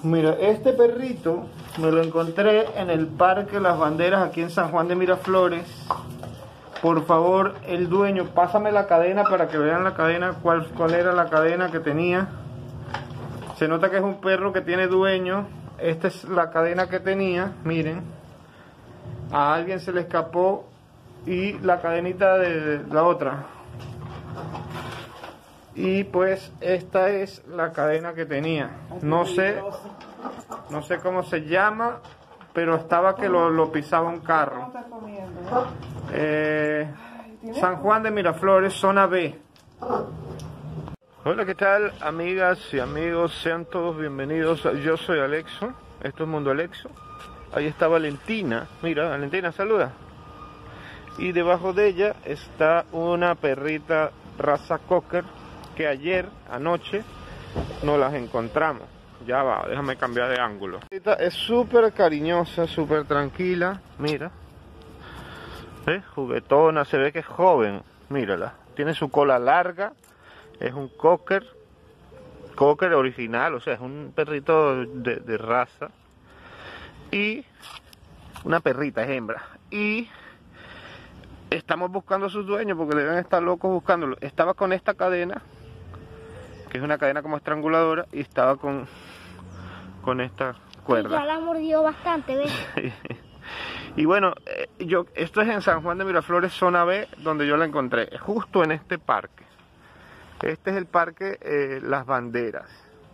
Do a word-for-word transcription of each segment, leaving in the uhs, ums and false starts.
Mira, este perrito me lo encontré en el Parque Las Banderas aquí en San Juan de Miraflores. Por favor, el dueño, pásame la cadena para que vean la cadena, cuál, cuál era la cadena que tenía. Se nota que es un perro que tiene dueño. Esta es la cadena que tenía, miren. A alguien se le escapó y la cadenita de, de la otra. Y pues esta es la cadena que tenía. No sé, no sé cómo se llama, pero estaba que lo, lo pisaba un carro. Eh, San Juan de Miraflores, zona B. Hola, ¿qué tal, amigas y amigos? Sean todos bienvenidos. Yo soy Alexo, esto es Mundo Alexo. Ahí está Valentina, mira, Valentina, saluda. Y debajo de ella está una perrita raza cocker que ayer, anoche, nos las encontramos. Ya va, déjame cambiar de ángulo. Es súper cariñosa, súper tranquila, mira. ¿Eh? Juguetona, se ve que es joven, mírala. Tiene su cola larga, es un cocker, cocker original, o sea, es un perrito de, de raza. Y una perrita, es hembra. Y estamos buscando a sus dueños porque deben estar locos buscándolo. Estaba con esta cadena, que es una cadena como estranguladora, y estaba con, con esta cuerda. Sí, ya la mordió bastante, ¿ves? Y bueno, eh, yo, esto es en San Juan de Miraflores, zona B, donde yo la encontré, justo en este parque. Este es el parque eh, Las Banderas,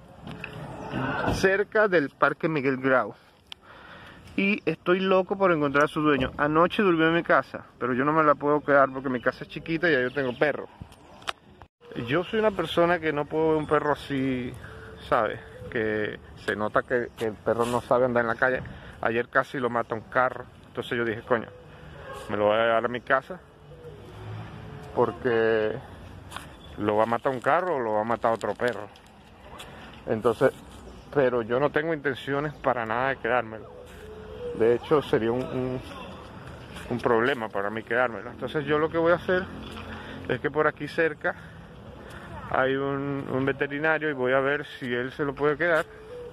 cerca del parque Miguel Grau. Y estoy loco por encontrar a su dueño. Anoche durmió en mi casa, pero yo no me la puedo quedar porque mi casa es chiquita y ya yo tengo perro. Yo soy una persona que no puedo ver un perro así, ¿sabes? Que se nota que, que el perro no sabe andar en la calle. Ayer casi lo mata un carro. Entonces yo dije, coño, me lo voy a llevar a mi casa porque lo va a matar un carro o lo va a matar otro perro. Entonces, pero yo no tengo intenciones para nada de quedármelo. De hecho, sería un, un, un problema para mí quedármelo. Entonces yo lo que voy a hacer es que por aquí cerca hay un, un veterinario y voy a ver si él se lo puede quedar.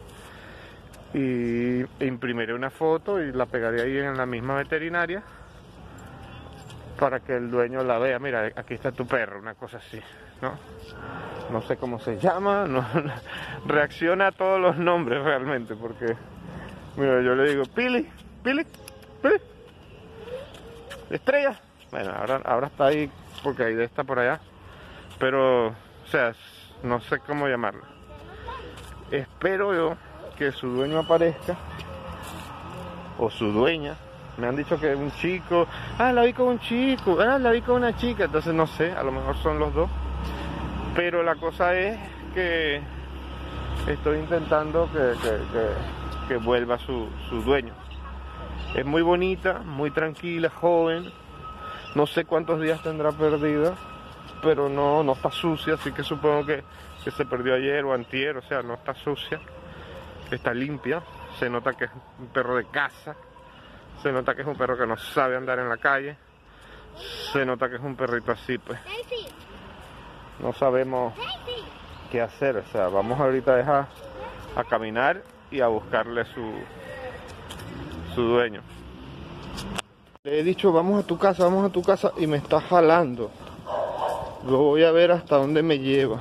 Y imprimiré una foto y la pegaré ahí en la misma veterinaria para que el dueño la vea. Mira, aquí está tu perro, una cosa así, ¿no? No sé cómo se llama, no, reacciona a todos los nombres realmente, porque mira, yo le digo Pili, Pili, Pili, Estrella. Bueno, ahora, ahora está ahí porque ahí está por allá, pero, o sea, no sé cómo llamarla. Espero yo que su dueño aparezca, o su dueña. Me han dicho que un chico, ah, la vi con un chico, ah, la vi con una chica, entonces no sé, a lo mejor son los dos. Pero la cosa es que estoy intentando que, que, que, que vuelva su, su dueño. Es muy bonita, muy tranquila, joven. No sé cuántos días tendrá perdida, pero no, no está sucia, así que supongo que, que se perdió ayer o antier, o sea, no está sucia. Está limpia, se nota que es un perro de casa, se nota que es un perro que no sabe andar en la calle, se nota que es un perrito así, pues no sabemos qué hacer. O sea, vamos ahorita a dejar a caminar y a buscarle su, su dueño. Le he dicho, vamos a tu casa, vamos a tu casa, y me está jalando. Lo voy a ver hasta dónde me lleva.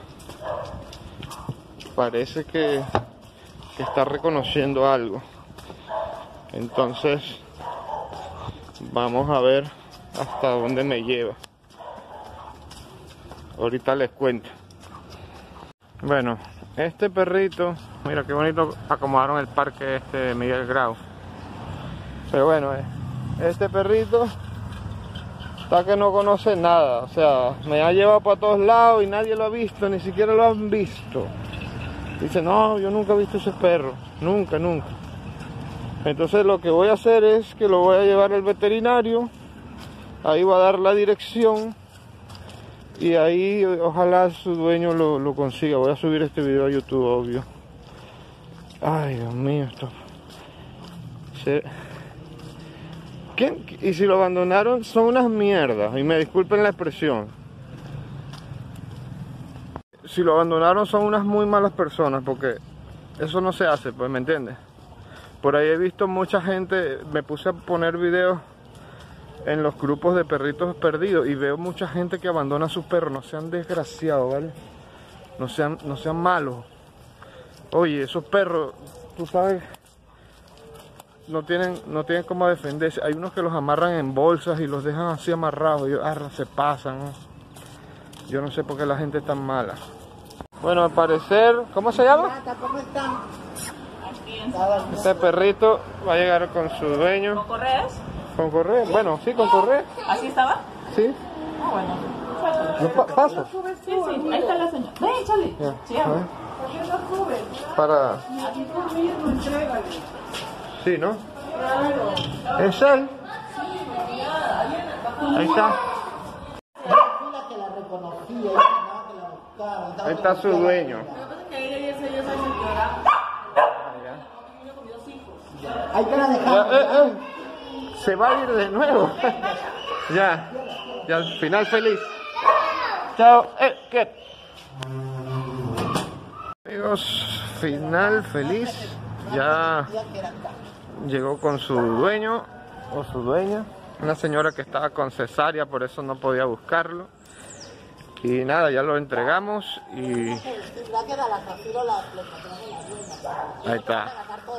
Parece que que está reconociendo algo. Entonces vamos a ver hasta dónde me lleva. Ahorita les cuento. Bueno, este perrito, mira qué bonito acomodaron el parque este de Miguel Grau. Pero bueno, este perrito está que no conoce nada. O sea, me ha llevado para todos lados y nadie lo ha visto, ni siquiera lo han visto. Dice, no, yo nunca he visto ese perro, nunca, nunca. Entonces lo que voy a hacer es que lo voy a llevar al veterinario, ahí va a dar la dirección y ahí ojalá su dueño lo, lo consiga. Voy a subir este video a YouTube, obvio. Ay, Dios mío, esto... Se... ¿Quién? Y si lo abandonaron, son unas mierdas, y me disculpen la expresión. Si lo abandonaron son unas muy malas personas, porque eso no se hace, pues, ¿me entiendes? Por ahí he visto mucha gente, me puse a poner videos en los grupos de perritos perdidos y veo mucha gente que abandona a sus perros. No sean desgraciados, ¿vale? No sean, no sean malos. Oye, esos perros, tú sabes, no tienen, no tienen cómo defenderse. Hay unos que los amarran en bolsas y los dejan así amarrados. Y ah, se pasan, ¿no? Yo no sé por qué la gente es tan mala. Bueno, al parecer, ¿cómo se llama? ¿Cómo están? Este perrito va a llegar con su dueño. ¿Con correas? ¿Con correa? Bueno, sí, con correa. ¿Así estaba? Sí. Ah, bueno. ¿No pa paso? Sí, sí, ahí está la señora. Ven, échale. Ya, Sí, a ver. Para... Sí, ¿no? ¿Es él? Ahí está. Que la reconocía, que la buscaba. Ahí está su dueño. Ahí te la Ya, dejamos. eh, eh. Se va a ir de nuevo. Ya. Ya, al final feliz. Chao. Eh, ¿qué? Amigos, final feliz. Ya llegó con su dueño o su dueña. Una señora que estaba con cesárea, por eso no podía buscarlo. Y nada, ya lo entregamos y... Ahí está.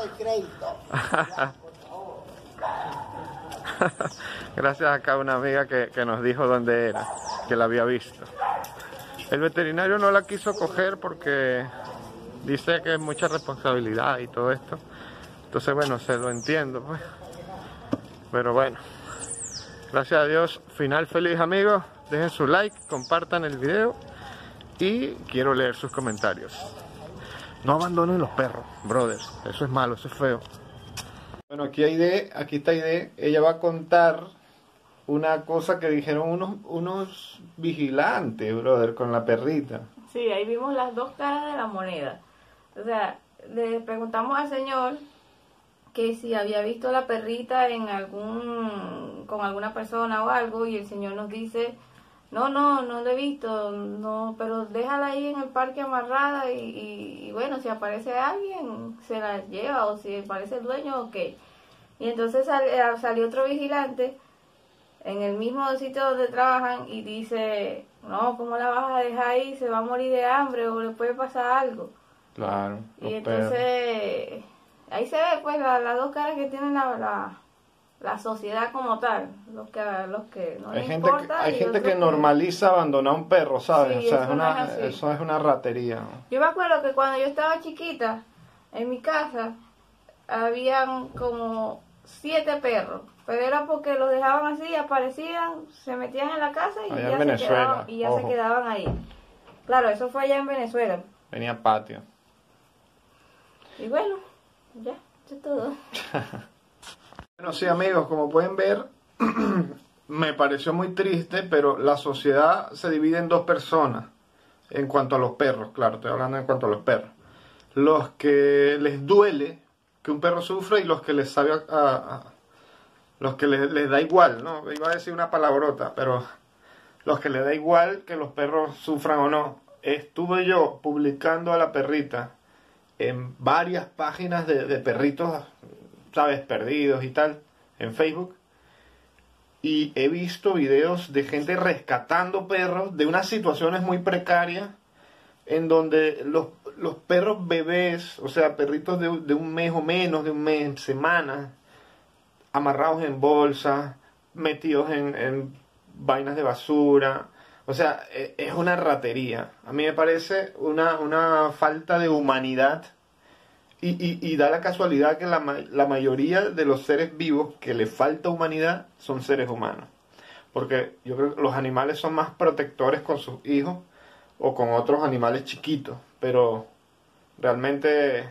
Gracias acá a una amiga que, que nos dijo dónde era, que la había visto. El veterinario no la quiso coger porque dice que es mucha responsabilidad y todo esto. Entonces, bueno, se lo entiendo, pues. Pero bueno, gracias a Dios, final feliz, amigos. Dejen su like, compartan el video y quiero leer sus comentarios. No abandonen los perros, brothers. Eso es malo, eso es feo. Bueno, aquí hay de, aquí está Aide. Ella va a contar una cosa que dijeron unos, unos vigilantes, brother, con la perrita. Sí, ahí vimos las dos caras de la moneda. O sea, le preguntamos al señor que si había visto la perrita en algún, con alguna persona o algo, y el señor nos dice, no, no, no la he visto, no, pero déjala ahí en el parque amarrada y, y, y bueno, si aparece alguien, se la lleva, o si aparece el dueño, ok. Y entonces sal, salió otro vigilante en el mismo sitio donde trabajan y dice, no, ¿cómo la vas a dejar ahí? Se va a morir de hambre o le puede pasar algo. Claro. Y entonces, ahí se ve pues las la dos caras que tienen la... la la sociedad como tal, los que, los que no hay les gente importa. Que, hay gente que que normaliza abandonar un perro, ¿sabes? Sí, o sea, eso es una, no es así. eso es una ratería, ¿no? Yo me acuerdo que cuando yo estaba chiquita, en mi casa, habían como siete perros, pero era porque los dejaban así, aparecían, se metían en la casa y Allá ya, en se Venezuela, quedaban, y ya se ojo. quedaban ahí. Claro, eso fue allá en Venezuela. Venía patio. Y bueno, ya, eso es todo. Bueno, sí, amigos, como pueden ver, me pareció muy triste, pero la sociedad se divide en dos personas en cuanto a los perros, claro, estoy hablando en cuanto a los perros. Los que les duele que un perro sufra y los que les sabe a, a, a los que les, les da igual, ¿no? Iba a decir una palabrota, pero los que les da igual que los perros sufran o no. Estuve yo publicando a la perrita en varias páginas de, de perritos, ¿sabes? Perdidos y tal, en Facebook. Y he visto videos de gente rescatando perros de unas situaciones muy precarias en donde los, los perros bebés, o sea, perritos de, de un mes o menos de un mes, semanas, amarrados en bolsas, metidos en, en vainas de basura. O sea, es una ratería. A mí me parece una, una falta de humanidad. Y, y, y da la casualidad que la, la mayoría de los seres vivos que le falta humanidad son seres humanos. Porque yo creo que los animales son más protectores con sus hijos o con otros animales chiquitos. Pero realmente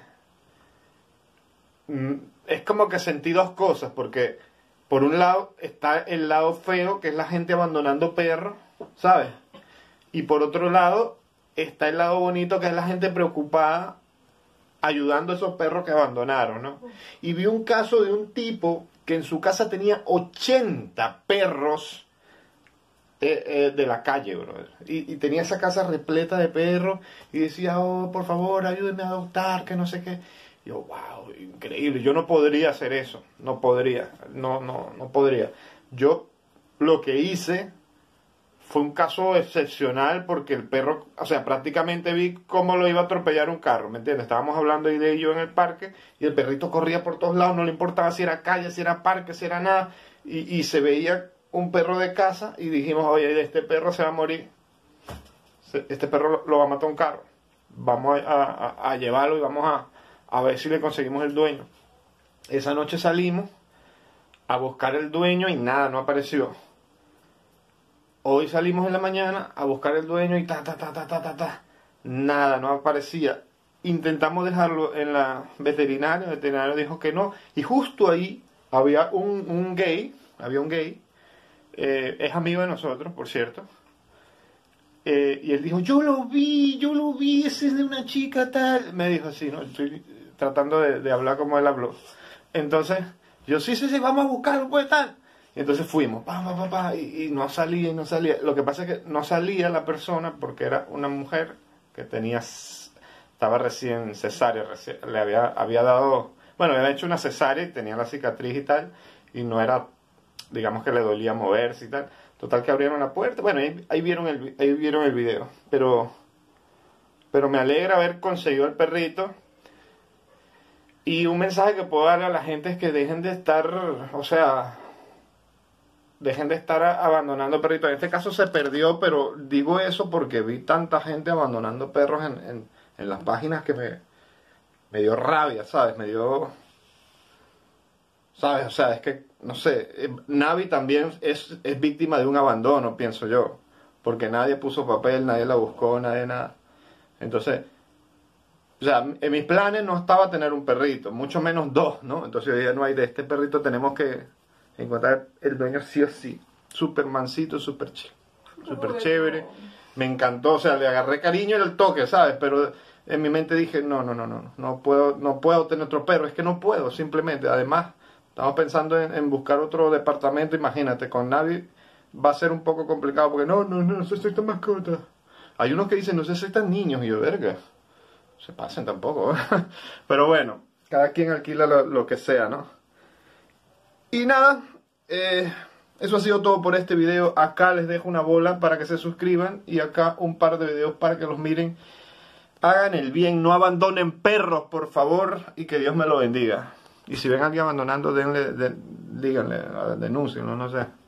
mm, es como que sentí dos cosas. Porque por un lado está el lado feo, que es la gente abandonando perros, ¿sabes? Y por otro lado está el lado bonito, que es la gente preocupada ayudando a esos perros que abandonaron, ¿no? Y vi un caso de un tipo que en su casa tenía ochenta perros eh, eh, de la calle, brother. Y, y tenía esa casa repleta de perros y decía, oh, por favor, ayúdenme a adoptar, que no sé qué. Y yo, wow, increíble. Yo no podría hacer eso. No podría. No, no, no podría. Yo lo que hice fue un caso excepcional porque el perro, o sea, prácticamente vi cómo lo iba a atropellar un carro, ¿me entiendes? Estábamos hablando ahí de ello en el parque y el perrito corría por todos lados, no le importaba si era calle, si era parque, si era nada, y, y se veía un perro de casa y dijimos, oye, este perro se va a morir, este perro lo, lo va a matar un carro, vamos a, a, a llevarlo y vamos a, a ver si le conseguimos el dueño. Esa noche salimos a buscar el dueño y nada, no apareció. Hoy salimos en la mañana a buscar el dueño y ta, ta, ta, ta, ta, ta, ta. Nada, no aparecía. Intentamos dejarlo en la veterinaria, el veterinario dijo que no. Y justo ahí había un, un gay, había un gay, eh, es amigo de nosotros, por cierto. Eh, y él dijo, yo lo vi, yo lo vi, ese es de una chica tal. Me dijo así, ¿no? Estoy tratando de, de hablar como él habló. Entonces, yo sí, sí, sí, vamos a buscarlo, pues tal. Y entonces fuimos, pa, pa, pa, pa, y, y no salía, y no salía. Lo que pasa es que no salía la persona porque era una mujer que tenía, estaba recién cesárea, recién, le había, había dado, bueno, había hecho una cesárea y tenía la cicatriz y tal, y no era, digamos que le dolía moverse y tal. Total que abrieron la puerta, bueno, ahí, ahí, vieron, el, ahí vieron el video, pero, pero me alegra haber conseguido el perrito. Y un mensaje que puedo darle a la gente es que dejen de estar, o sea... dejen de estar abandonando perritos. En este caso se perdió, pero digo eso porque vi tanta gente abandonando perros en, en, en las páginas que me, me dio rabia, ¿sabes? Me dio... ¿Sabes? O sea, es que, no sé, Navi también es, es víctima de un abandono, pienso yo. Porque nadie puso papel, nadie la buscó, nadie nada. Entonces, o sea, en mis planes no estaba tener un perrito, mucho menos dos, ¿no? Entonces yo dije, no hay de este perrito, tenemos que... encontrar el dueño sí o sí. Súper mansito, súper ch súper chévere. Me encantó, o sea, le agarré cariño en el toque, ¿sabes? Pero en mi mente dije, no, no, no, no, no puedo, no puedo tener otro perro, es que no puedo, simplemente. Además, estamos pensando en, en buscar otro departamento, imagínate, con Navi va a ser un poco complicado, porque no, no, no, no sé si esta mascota. Hay unos que dicen, no sé si están niños, y yo, verga, se pasen tampoco. Pero bueno, cada quien alquila lo, lo que sea, ¿no? Y nada, eh, eso ha sido todo por este video. Acá les dejo una bola para que se suscriban y acá un par de videos para que los miren. Hagan el bien, no abandonen perros, por favor, y que Dios me lo bendiga. Y si ven a alguien abandonando, denle, den, díganle, denúncienlo, no sé.